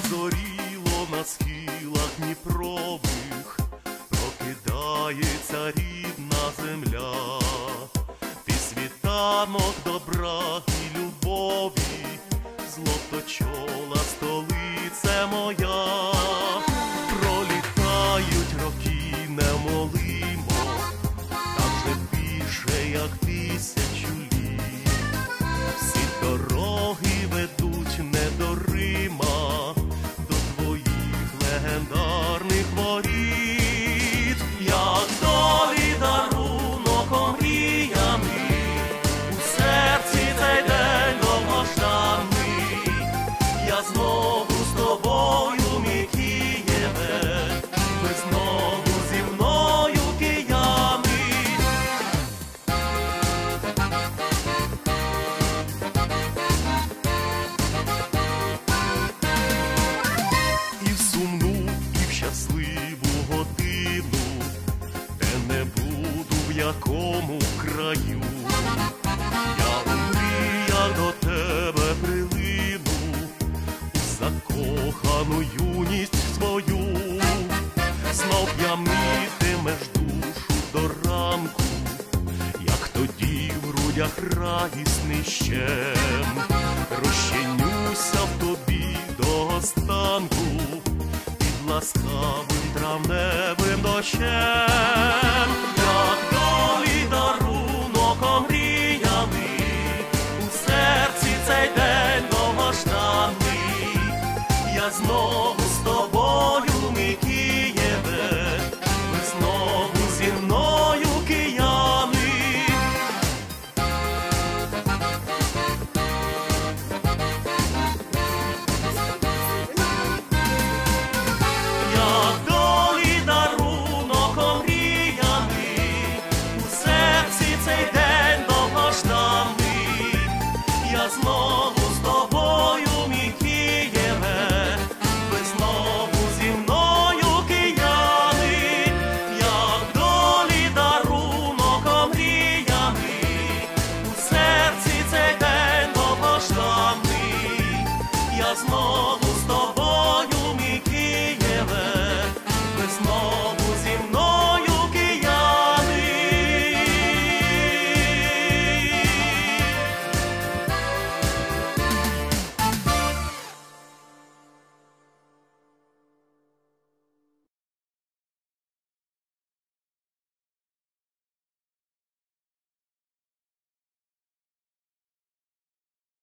Зазоріло на схилах Дніпрових, прокидається рідна земля. Ти світанок добра і любові, златочола столице моя. Пролітають роки немолимо, там же більше, як 1000 літ. Всі дороги ведуть не до Рима, до твоїх легендарних воріт. Як долі дарунок омріяний, у серці цей день довгожданий. Я знову з тобою, мій Києве, ви знову зі мною, кияни. І в сумну, і в щасливу годину, де не буду в якому краю, я у мріях до тебе прилину, у закохану юність свою. Знов п'янитимеш душу до ранку, як тоді в грудях радісний щем. Розчинюся в тобі до останку, під ласкавим травневим дощем.